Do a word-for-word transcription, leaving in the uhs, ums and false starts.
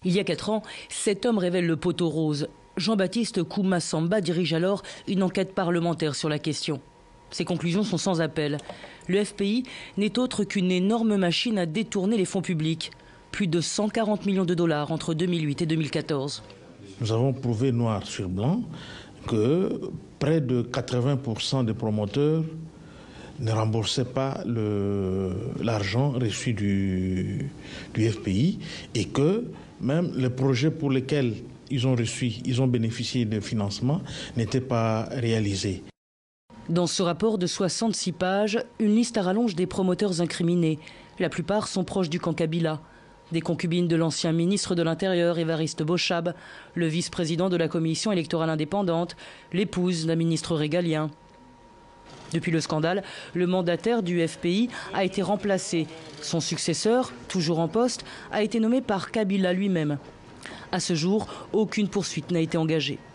Il y a quatre ans, cet homme révèle le poteau rose. Jean-Baptiste Kouma-Samba dirige alors une enquête parlementaire sur la question. Ses conclusions sont sans appel. Le F P I n'est autre qu'une énorme machine à détourner les fonds publics. Plus de cent quarante millions de dollars entre deux mille huit et deux mille quatorze. Nous avons prouvé noir sur blanc que près de quatre-vingts pour cent des promoteurs ne remboursaient pas l'argent reçu du, du F P I et que même les projets pour lesquels ils ont reçu, ils ont bénéficié de financement n'étaient pas réalisés. Dans ce rapport de soixante-six pages, une liste à rallonge des promoteurs incriminés. La plupart sont proches du camp Kabila. Des concubines de l'ancien ministre de l'Intérieur, Évariste Bochab, le vice-président de la commission électorale indépendante, l'épouse d'un ministre régalien. Depuis le scandale, le mandataire du F P I a été remplacé. Son successeur, toujours en poste, a été nommé par Kabila lui-même. À ce jour, aucune poursuite n'a été engagée.